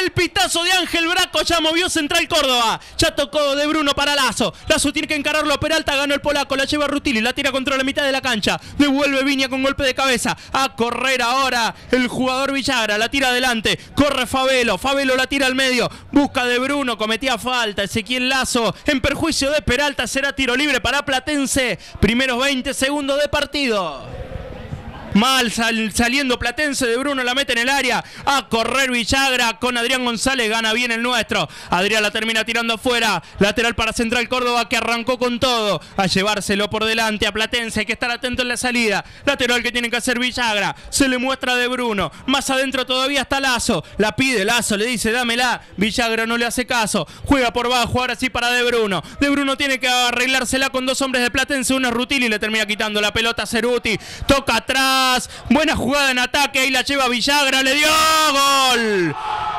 El pitazo de Ángel Braco ya movió Central Córdoba. Ya tocó de Bruno para Lazo. Lazo tiene que encararlo a Peralta. Ganó el polaco. La lleva Rutilli. La tira contra la mitad de la cancha. Devuelve Viña con golpe de cabeza. A correr ahora el jugador Villagra. La tira adelante. Corre Fabelo. Fabelo la tira al medio. Busca de Bruno. Cometía falta. Ezequiel Lazo. En perjuicio de Peralta será tiro libre para Platense. Primeros 20 segundos de partido. Mal saliendo Platense, de Bruno la mete en el área. A correr Villagra con Adrián González. Gana bien el nuestro. Adrián la termina tirando afuera. Lateral para Central Córdoba, que arrancó con todo a llevárselo por delante a Platense. Hay que estar atento en la salida. Lateral que tiene que hacer Villagra. Se le muestra de Bruno. Más adentro todavía está Lazo. La pide Lazo, le dice dámela. Villagra no le hace caso. Juega por bajo, ahora sí para de Bruno. De Bruno tiene que arreglársela con dos hombres de Platense. Uno es Rutilli, le termina quitando la pelota a Ceruti. Toca atrás. Buena jugada en ataque, ahí la lleva Villagra, le dio gol.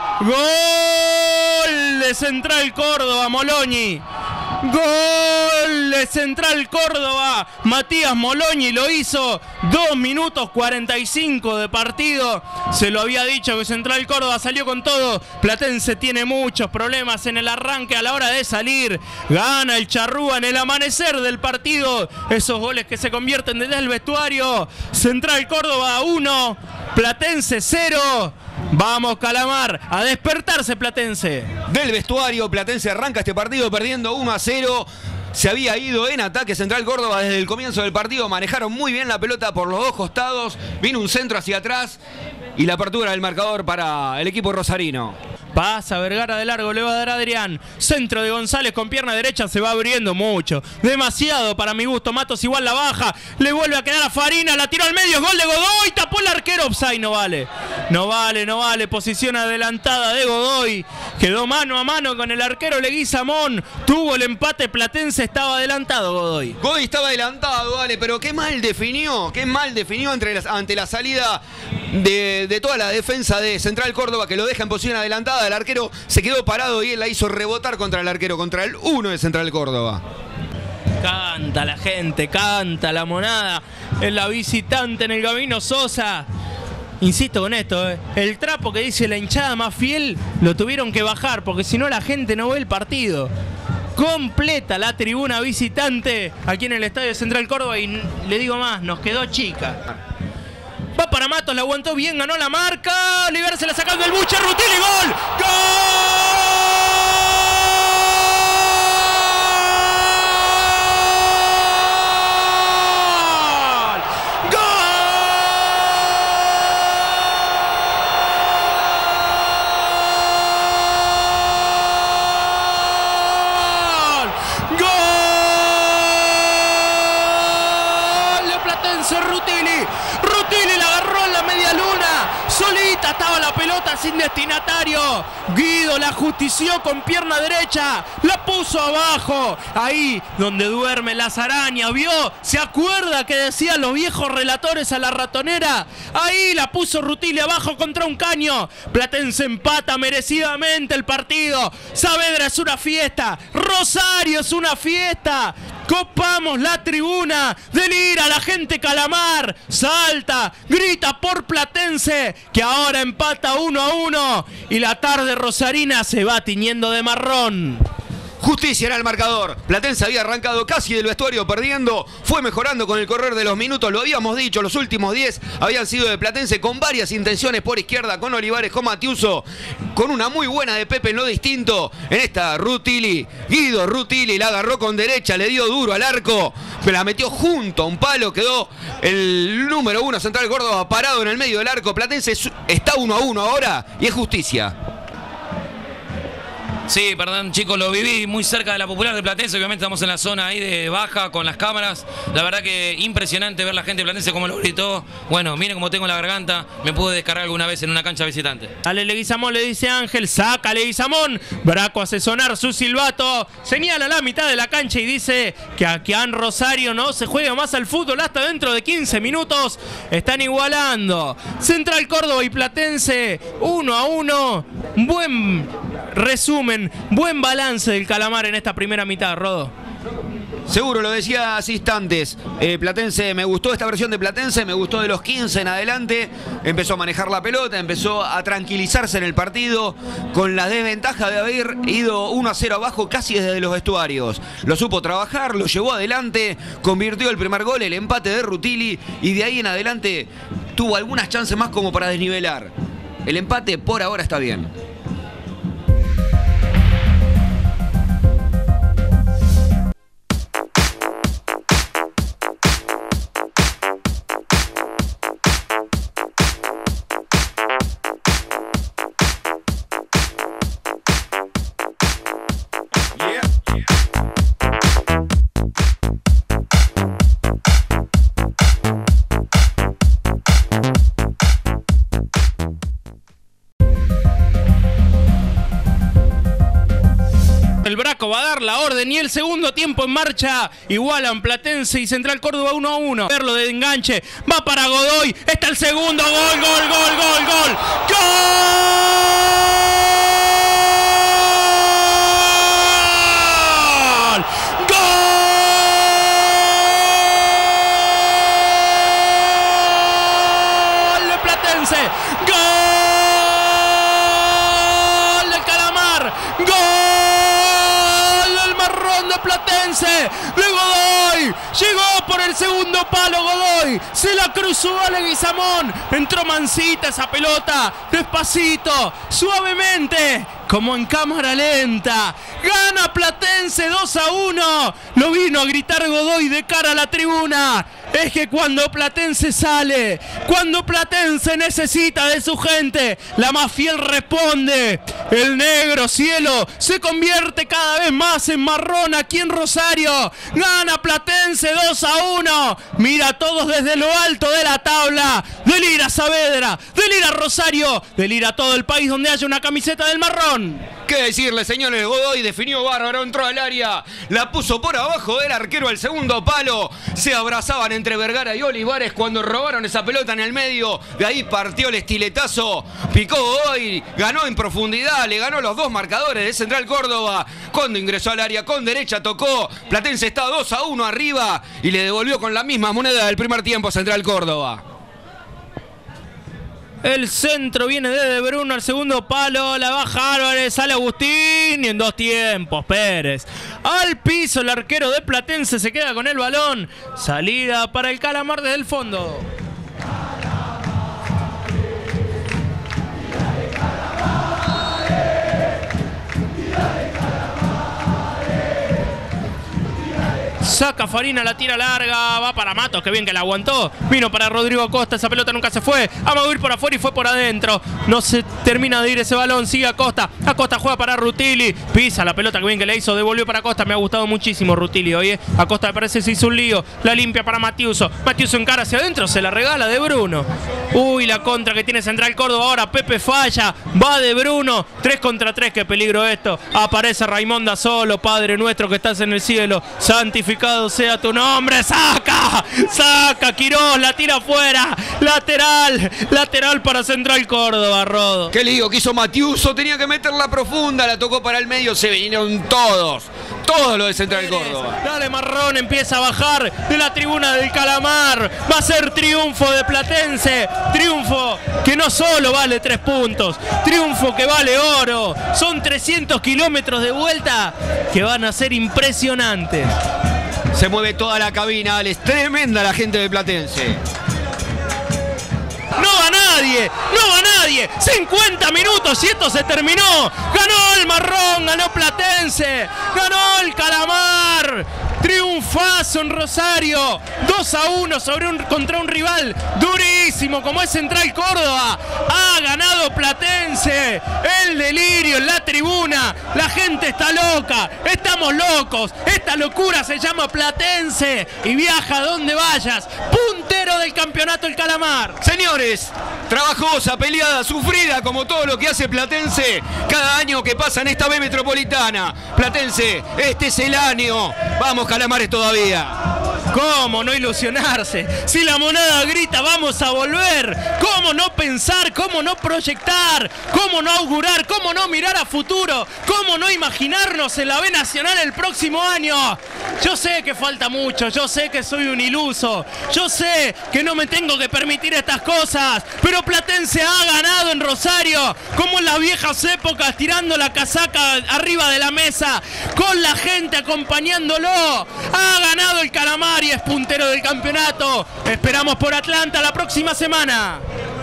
Gol de Central Córdoba, Mologni. Gol de Central Córdoba. Matías Mologni lo hizo. 2 minutos 45 de partido. Se lo había dicho que Central Córdoba salió con todo. Platense tiene muchos problemas en el arranque a la hora de salir. Gana el Charrúa en el amanecer del partido. Esos goles que se convierten desde el vestuario. Central Córdoba 1, Platense 0. Vamos, Calamar, a despertarse Platense. Del vestuario, Platense arranca este partido perdiendo 1-0. Se había ido en ataque Central Córdoba desde el comienzo del partido. Manejaron muy bien la pelota por los dos costados. Vino un centro hacia atrás y la apertura del marcador para el equipo rosarino. Pasa Vergara de largo, le va a dar Adrián. Centro de González con pierna derecha, se va abriendo mucho. Demasiado para mi gusto. Matos igual la baja. Le vuelve a quedar a Farina, la tiró al medio. Gol de Godoy, tapó el arquero. Offside, no vale. No vale, no vale. Posición adelantada de Godoy. Quedó mano a mano con el arquero Leguizamón. Tuvo el empate Platense, estaba adelantado Godoy. Godoy estaba adelantado, vale, pero qué mal definió ante la salida de toda la defensa de Central Córdoba, que lo deja en posición adelantada. El arquero se quedó parado y él la hizo rebotar contra el arquero, contra el 1 de Central Córdoba. Canta la gente, canta la monada. Es la visitante en el Gabino Sosa. Insisto con esto, el trapo que dice la hinchada más fiel lo tuvieron que bajar, porque si no la gente no ve el partido. Completa la tribuna visitante aquí en el Estadio Central Córdoba y le digo más, nos quedó chica. Va para Matos, la aguantó bien, ganó la marca. Oliver se la sacando el buche, Rutilli, gol. ¡Gol! Rutilli la agarró en la media luna. Solita estaba la pelota sin destinatario. Guido la ajustició con pierna derecha. La puso abajo. Ahí donde duermen las arañas. ¿Vio? ¿Se acuerda que decían los viejos relatores a la ratonera? Ahí la puso Rutilli abajo contra un caño. Platense empata merecidamente el partido. Saavedra es una fiesta. Rosario es una fiesta. Copamos la tribuna, delira la gente Calamar, salta, grita por Platense, que ahora empata 1-1 y la tarde rosarina se va tiñendo de marrón. Justicia era el marcador. Platense había arrancado casi del vestuario perdiendo. Fue mejorando con el correr de los minutos. Lo habíamos dicho, los últimos 10 habían sido de Platense, con varias intenciones por izquierda, con Olivares, con Matiuso, con una muy buena de Pepe en lo distinto. En esta Rutilli, Guido Rutilli la agarró con derecha, le dio duro al arco, la metió junto a un palo. Quedó el número 1 Central Córdoba parado en el medio del arco. Platense está 1-1 ahora y es Justicia. Sí, perdón chicos, lo viví muy cerca de la Popular de Platense. Obviamente estamos en la zona ahí de baja con las cámaras. La verdad que impresionante ver la gente de Platense como lo gritó. Bueno, miren cómo tengo la garganta. Me pude descargar alguna vez en una cancha visitante. Dale Leguizamón, le dice Ángel. Saca Leguizamón. Braco hace sonar su silbato. Señala la mitad de la cancha y dice que aquí en Rosario no se juega más al fútbol hasta dentro de 15 minutos. Están igualando Central Córdoba y Platense 1-1. Buen resumen, buen balance del Calamar en esta primera mitad, Rodo. Seguro, lo decía hace instantes. Platense, me gustó esta versión de Platense, me gustó de los 15 en adelante. Empezó a manejar la pelota, empezó a tranquilizarse en el partido con la desventaja de haber ido 1-0 abajo casi desde los vestuarios. Lo supo trabajar, lo llevó adelante, convirtió el primer gol, el empate de Rutilli, y de ahí en adelante tuvo algunas chances más como para desnivelar. El empate por ahora está bien. El Braco va a dar la orden y el segundo tiempo en marcha. Igualan Platense y Central Córdoba 1-1. Verlo de enganche. Va para Godoy. Está el segundo. Gol, gol, gol, gol, gol. ¡Gol! ¡Gol de Platense! ¡Gol del Calamar! ¡Gol! Platense de Godoy, llegó por el segundo palo Godoy, se la cruzó a Leguizamón, entró mansita esa pelota, despacito, suavemente, como en cámara lenta, gana Platense 2-1, lo vino a gritar Godoy de cara a la tribuna. Es que cuando Platense sale, cuando Platense necesita de su gente, la más fiel responde. El negro cielo se convierte cada vez más en marrón aquí en Rosario. Gana Platense 2-1. Mira a todos desde lo alto de la tabla. Delira Saavedra, delira Rosario, delira todo el país donde haya una camiseta del marrón. ¿Qué decirle, señores? Godoy definió bárbaro, entró al área, la puso por abajo del arquero al segundo palo. Se abrazaban entre Vergara y Olivares cuando robaron esa pelota en el medio. De ahí partió el estiletazo, picó Godoy, ganó en profundidad, le ganó los dos marcadores de Central Córdoba. Cuando ingresó al área con derecha tocó, Platense está 2-1 arriba y le devolvió con la misma moneda del primer tiempo a Central Córdoba. El centro viene de Bruno al segundo palo, la baja Álvarez, sale Agustín y en dos tiempos Pérez. Al piso el arquero de Platense se queda con el balón. Salida para el Calamar desde el fondo. Saca Farina, la tira larga, va para Matos, que bien que la aguantó. Vino para Rodrigo Acosta, esa pelota nunca se fue. Amagó ir por afuera y fue por adentro. No se termina de ir ese balón, sigue Acosta. Acosta juega para Rutilli, pisa la pelota, que bien que le hizo, devolvió para Acosta. Me ha gustado muchísimo Rutilli hoy, Acosta me parece que se hizo un lío. La limpia para Matiuso. Matiuso encara hacia adentro, se la regala de Bruno. Uy, la contra que tiene Central Córdoba ahora. Pepe falla, va de Bruno. 3 contra 3, qué peligro esto. Aparece Raimonda solo, Padre nuestro que estás en el cielo. Santificado sea tu nombre. Saca, saca Quirós, la tira afuera. Lateral, lateral para Central Córdoba, Rodo. Qué lío que hizo Matiuso, tenía que meterla profunda, la tocó para el medio, se vinieron todos los de Central Córdoba. Dale Marrón, empieza a bajar de la tribuna del Calamar. Va a ser triunfo de Platense, triunfo que no solo vale 3 puntos, triunfo que vale oro. Son 300 kilómetros de vuelta que van a ser impresionantes. Se mueve toda la cabina, Alex. Tremenda la gente de Platense. No va nadie, no va nadie. 50 minutos y esto se terminó. Ganó el Marrón, ganó Platense, ganó el Calamar. Triunfazo en Rosario, 2-1 contra un rival durísimo como es Central Córdoba. Ha ganado Platense. El delirio en la tribuna. La gente está loca, estamos locos. Esta locura se llama Platense y viaja donde vayas. Puntero del campeonato el Calamar. Señores, trabajosa, peleada, sufrida como todo lo que hace Platense cada año que pasa en esta B Metropolitana. Platense, este es el año. Vamos, Calamares todavía. ¿Cómo no ilusionarse? Si la moneda grita vamos a volver, ¿cómo no pensar? ¿Cómo no proyectar? ¿Cómo no augurar? ¿Cómo no mirar a futuro? ¿Cómo no imaginarnos en la B Nacional el próximo año? Yo sé que falta mucho, yo sé que soy un iluso, yo sé que no me tengo que permitir estas cosas, pero Platense ha ganado en Rosario, como en las viejas épocas, tirando la casaca arriba de la mesa, con la gente acompañándolo. Ha ganado el Calamar y es puntero del campeonato. Esperamos por Atlanta la próxima semana.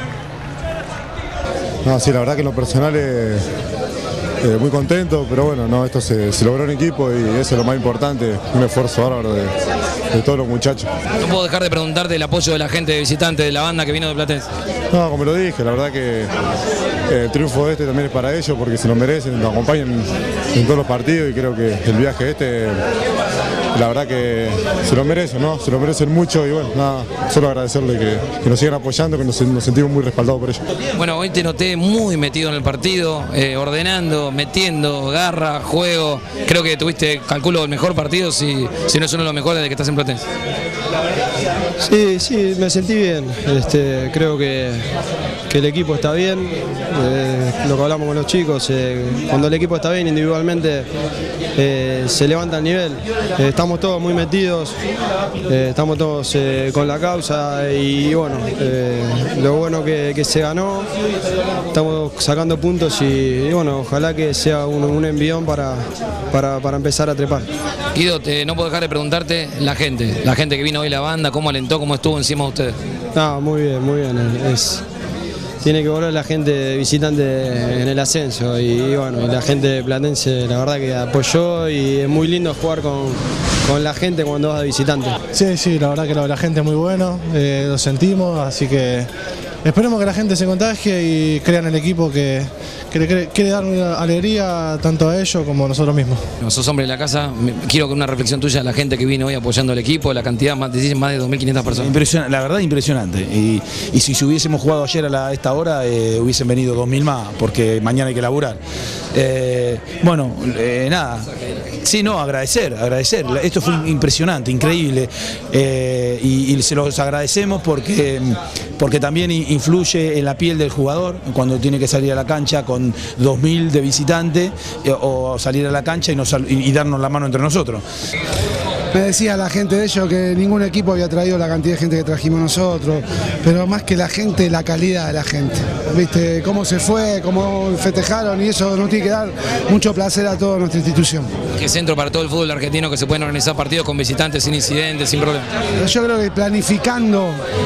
No, sí, la verdad que en lo personal muy contento, pero bueno, no, esto se logró en equipo y eso es lo más importante, un esfuerzo bárbaro de todos los muchachos. No puedo dejar de preguntarte el apoyo de la gente visitante de la banda que vino de Platense. No, como lo dije, la verdad que el triunfo de este también es para ellos porque se lo merecen, nos acompañan en todos los partidos y creo que el viaje la verdad que se lo merecen, ¿no? Se lo merecen mucho y bueno, nada, solo agradecerle que nos sigan apoyando, que nos sentimos muy respaldados por ellos. Bueno, hoy te noté muy metido en el partido, ordenando, metiendo, garra, juego. Creo que tuviste, calculo, el mejor partido, si no es uno de los mejores desde que estás en Platense. Sí, me sentí bien. Creo que el equipo está bien. Lo que hablamos con los chicos, cuando el equipo está bien individualmente se levanta el nivel. Estamos todos muy metidos, estamos todos con la causa y bueno, lo bueno que se ganó, estamos sacando puntos y bueno, ojalá que sea un envión para empezar a trepar. Guido, no puedo dejar de preguntarte la gente que vino hoy, la banda, cómo alentó, cómo estuvo encima de ustedes. Muy bien. Tiene que volver la gente visitante en el ascenso y bueno, y la gente de Platense la verdad que apoyó y es muy lindo jugar con la gente cuando vas de visitante. Sí, la verdad que la gente es muy bueno, lo sentimos, así que esperemos que la gente se contagie y crean el equipo que le quiere dar una alegría tanto a ellos como a nosotros mismos. No, sos hombre de la casa, quiero que una reflexión tuya a la gente que vino hoy apoyando al equipo, la cantidad, más de 2.500 personas. La verdad impresionante, y si hubiésemos jugado ayer a esta hora hubiesen venido 2.000 más, porque mañana hay que laburar. Nada, sí, no, agradecer, esto fue impresionante, increíble, y se los agradecemos porque también influye en la piel del jugador cuando tiene que salir a la cancha con 2.000 de visitante o salir a la cancha y darnos la mano entre nosotros. Me decía la gente de ellos que ningún equipo había traído la cantidad de gente que trajimos nosotros, pero más que la gente, la calidad de la gente. ¿Viste? Cómo se fue, cómo festejaron y eso nos tiene que dar mucho placer a toda nuestra institución. ¿Qué centro para todo el fútbol argentino que se pueden organizar partidos con visitantes sin incidentes, sin problemas? Yo creo que planificando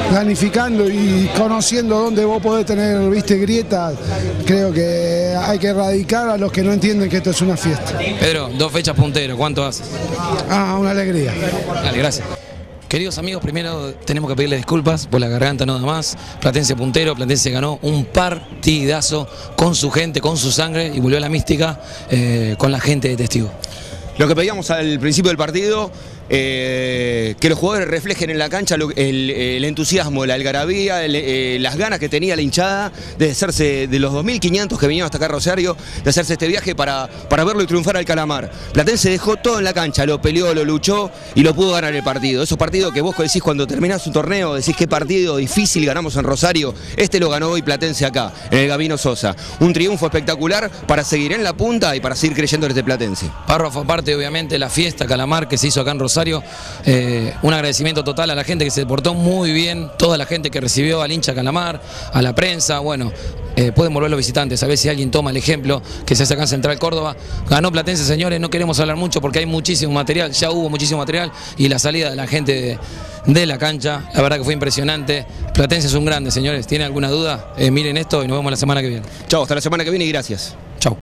y conociendo dónde vos podés tener, grietas, creo que hay que erradicar a los que no entienden que esto es una fiesta. Pedro, 2 fechas punteros, ¿cuánto hace? Una alegría. Dale, gracias. Queridos amigos, primero tenemos que pedirles disculpas por la garganta nada más. Platense puntero, Platense ganó un partidazo con su gente, con su sangre y volvió a la mística con la gente de testigo. Lo que pedíamos al principio del partido, que los jugadores reflejen en la cancha el entusiasmo, la algarabía, las ganas que tenía la hinchada de hacerse de los 2.500 que vinieron hasta acá a Rosario, de hacerse este viaje para verlo y triunfar al Calamar. Platense dejó todo en la cancha, lo peleó, lo luchó y lo pudo ganar el partido. Esos partidos que vos decís cuando terminás un torneo, decís qué partido difícil ganamos en Rosario, este lo ganó hoy Platense acá, en el Gabino Sosa. Un triunfo espectacular para seguir en la punta y para seguir creyendo en este Platense. Párrafo aparte, obviamente, la fiesta Calamar que se hizo acá en Rosario. Un agradecimiento total a la gente que se portó muy bien, toda la gente que recibió al hincha Calamar, a la prensa, bueno, pueden volver los visitantes, a ver si alguien toma el ejemplo que se hace acá en Central Córdoba. Ganó Platense, señores, no queremos hablar mucho porque hay muchísimo material, ya hubo muchísimo material y la salida de la gente de la cancha, la verdad que fue impresionante. Platense es un grande, señores, ¿tienen alguna duda? Miren esto y nos vemos la semana que viene. Chau, hasta la semana que viene y gracias. Chau.